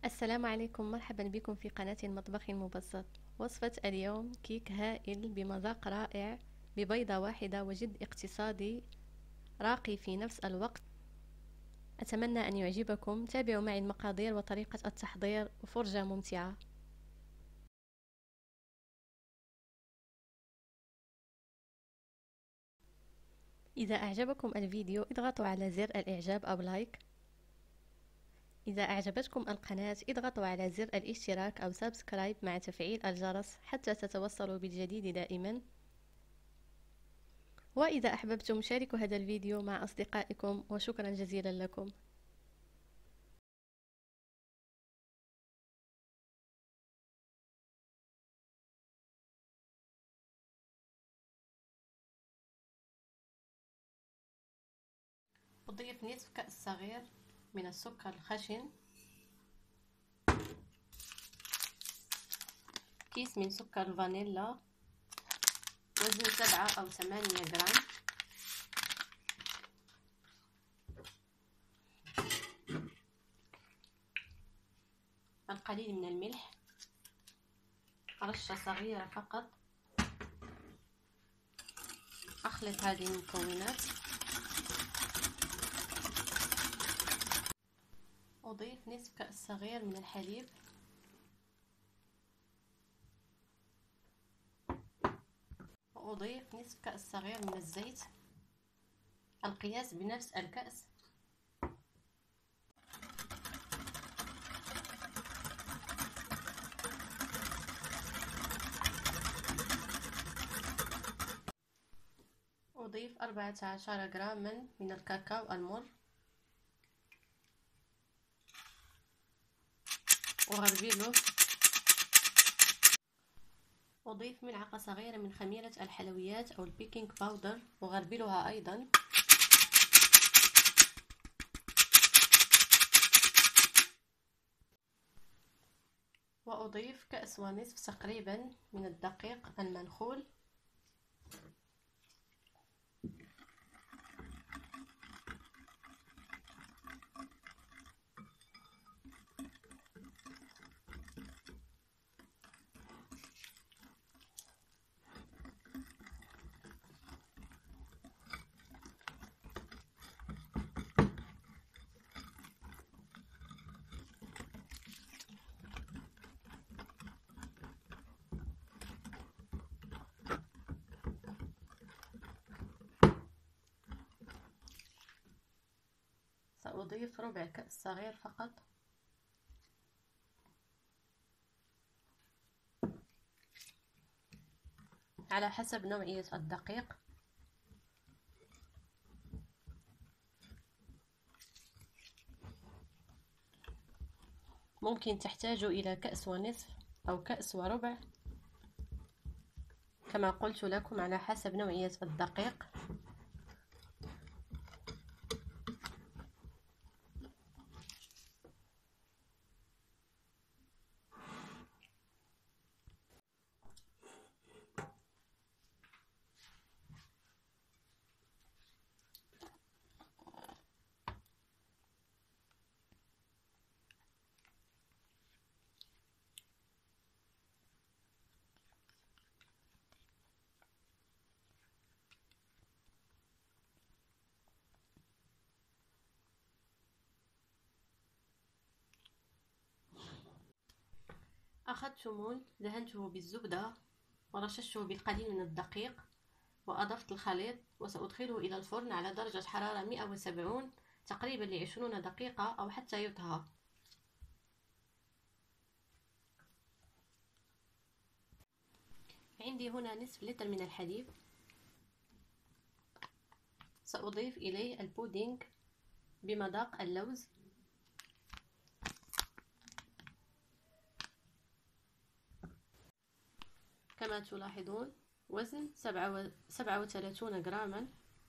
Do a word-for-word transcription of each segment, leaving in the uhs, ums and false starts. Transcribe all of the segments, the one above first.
السلام عليكم، مرحبا بكم في قناة المطبخ المبسط. وصفة اليوم كيك هائل بمذاق رائع ببيضة واحدة وجد اقتصادي راقي في نفس الوقت. أتمنى أن يعجبكم. تابعوا معي المقادير وطريقة التحضير وفرجة ممتعة. إذا أعجبكم الفيديو اضغطوا على زر الإعجاب أو لايك. إذا أعجبتكم القناة اضغطوا على زر الاشتراك أو سبسكرايب مع تفعيل الجرس حتى تتوصلوا بالجديد دائما. وإذا أحببتم شاركوا هذا الفيديو مع أصدقائكم، وشكرا جزيلا لكم. أضيف نصف كأس صغير من السكر الخشن، كيس من سكر الفانيلا وزن سبعة أو ثمانية جرام، القليل من الملح، رشة صغيرة فقط. أخلط هذه المكونات. أضيف نصف كأس صغير من الحليب، وأضيف نصف كأس صغير من الزيت، القياس بنفس الكأس. أضيف أربعة عشر جراما من الكاكاو المر، وغربله. أضيف ملعقة صغيرة من خميرة الحلويات أو البيكنج باودر، وغربلها أيضا. وأضيف كأس ونصف تقريبا من الدقيق المنخول، سأضيف ربع كأس صغير فقط، على حسب نوعية الدقيق. ممكن تحتاجوا إلى كأس ونصف أو كأس وربع، كما قلت لكم على حسب نوعية الدقيق. أخذت مول دهنته بالزبدة ورششته بالقليل من الدقيق، وأضفت الخليط وسأدخله إلى الفرن على درجة حرارة مئة وسبعين تقريبا لعشرين دقيقة أو حتى يطهى. عندي هنا نصف لتر من الحليب، سأضيف إليه البودينج بمذاق اللوز، كما تلاحظون وزن سبعة وثلاثين جراما.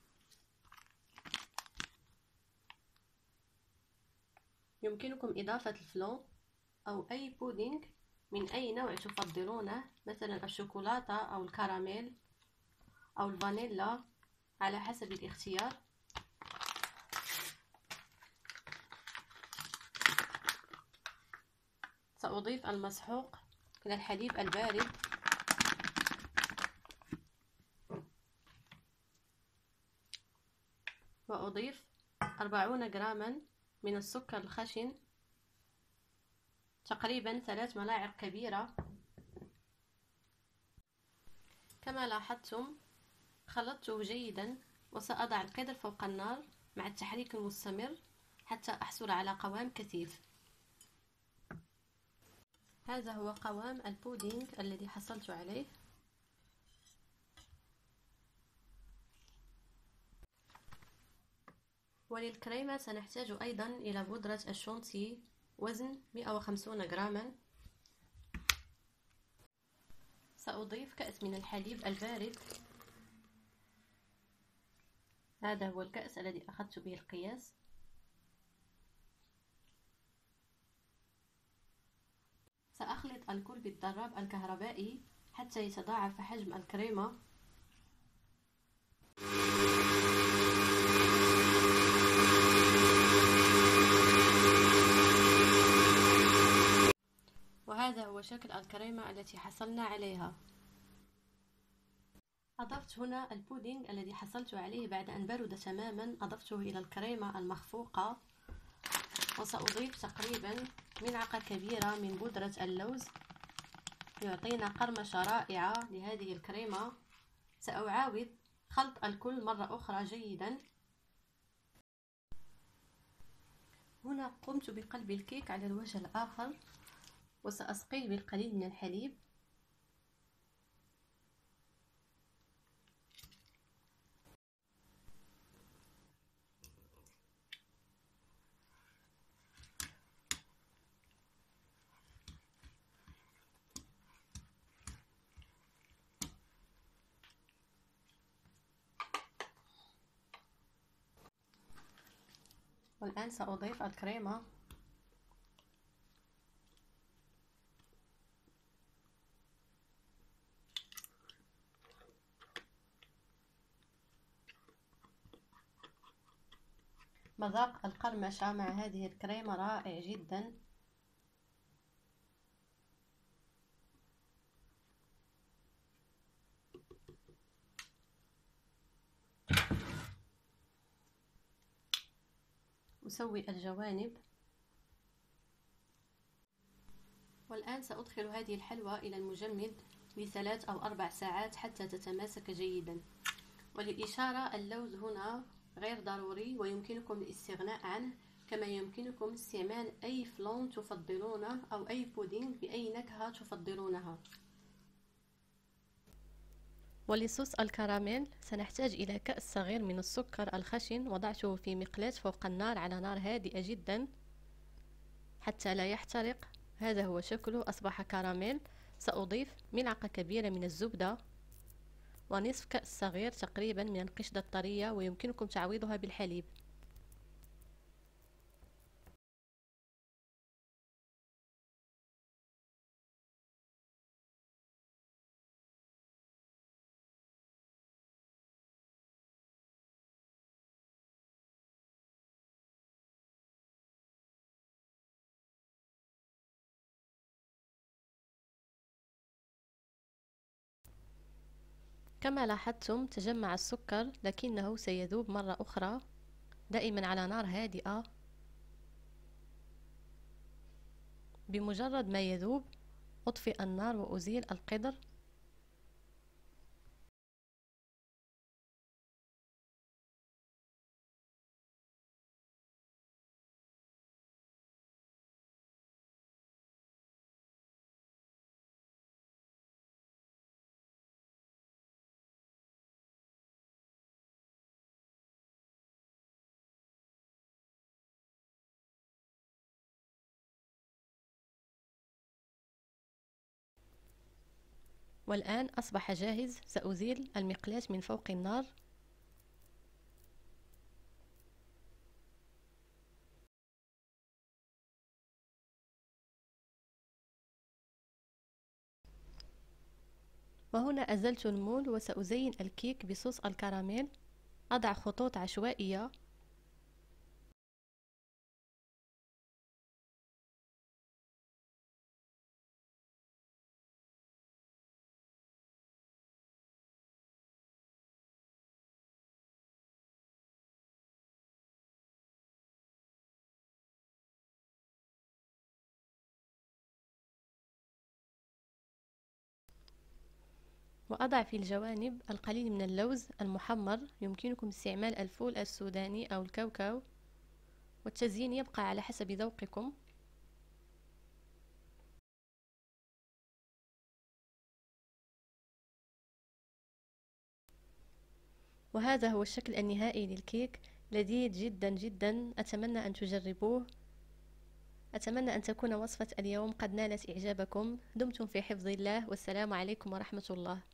يمكنكم إضافة الفلون أو أي بودينج من أي نوع تفضلونه، مثلا الشوكولاتة أو الكراميل أو الفانيلا، على حسب الاختيار. سأضيف المسحوق إلى الحليب البارد، وأضيف أربعون جراما من السكر الخشن، تقريبا ثلاث ملاعق كبيرة. كما لاحظتم خلطته جيدا، وسأضع القدر فوق النار مع التحريك المستمر حتى أحصل على قوام كثيف. هذا هو قوام البودينج الذي حصلت عليه. وللكريمة سنحتاج أيضا إلى بودرة الشونتي وزن مئة وخمسين جراما. سأضيف كأس من الحليب البارد، هذا هو الكأس الذي أخذت به القياس. سأخلط الكل بالضراب الكهربائي حتى يتضاعف حجم الكريمة. وهذا هو شكل الكريمة التي حصلنا عليها. أضفت هنا البودينج الذي حصلت عليه بعد أن برد تماما، أضفته إلى الكريمة المخفوقة، وسأضيف تقريبا ملعقة كبيرة من بودرة اللوز يعطينا قرمشة رائعة لهذه الكريمة. سأعاود خلط الكل مرة أخرى جيدا. هنا قمت بقلب الكيك على الوجه الآخر، وسأسقيه بالقليل من الحليب. والآن سأضيف الكريمة. مذاق القرمشة مع هذه الكريمة رائع جدا. أسوي الجوانب. والآن سأدخل هذه الحلوى إلى المجمد لثلاث أو أربع ساعات حتى تتماسك جيدا. وللإشارة، اللوز هنا غير ضروري ويمكنكم الاستغناء عنه، كما يمكنكم استعمال أي فلون تفضلونه أو أي بودينج بأي نكهة تفضلونها. ولصوص الكراميل سنحتاج إلى كأس صغير من السكر الخشن، وضعته في مقلاة فوق النار على نار هادئة جدا حتى لا يحترق. هذا هو شكله، أصبح كراميل. سأضيف ملعقة كبيرة من الزبدة ونصف كأس صغير تقريبا من القشدة الطرية، ويمكنكم تعويضها بالحليب. كما لاحظتم تجمع السكر، لكنه سيذوب مرة أخرى، دائما على نار هادئة. بمجرد ما يذوب أطفئ النار وأزيل القدر. والآن أصبح جاهز. سأزيل المقلاة من فوق النار. وهنا أزلت المول، وسأزين الكيك بصوص الكراميل. أضع خطوط عشوائية وأضع في الجوانب القليل من اللوز المحمر. يمكنكم استعمال الفول السوداني أو الكاوكاو، والتزيين يبقى على حسب ذوقكم. وهذا هو الشكل النهائي للكيك، لذيذ جدا جدا، أتمنى أن تجربوه. أتمنى أن تكون وصفة اليوم قد نالت إعجابكم. دمتم في حفظ الله، والسلام عليكم ورحمة الله.